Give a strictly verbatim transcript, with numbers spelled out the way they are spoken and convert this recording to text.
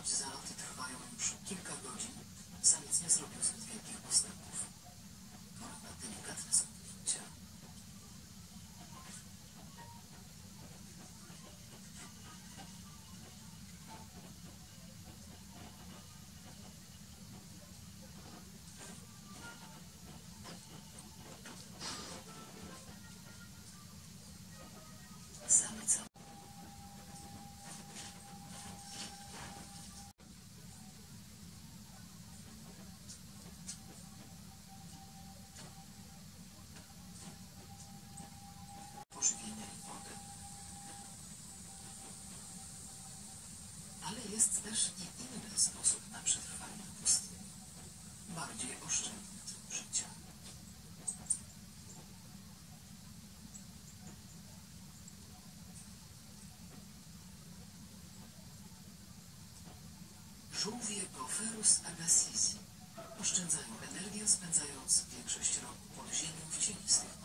choć zaloty trwają już kilka godzin, samiec nie zrobił zbyt wielkich postępów. Pora na delikatne zamknięcia. Samica. Pożywienie i wodę. Ale jest też i inny sposób na przetrwanie w pustyni. Bardziej oszczędny tryb życia. Żółwie Porphyros agassizi oszczędzają energię, spędzając większość roku pod ziemią w cienistych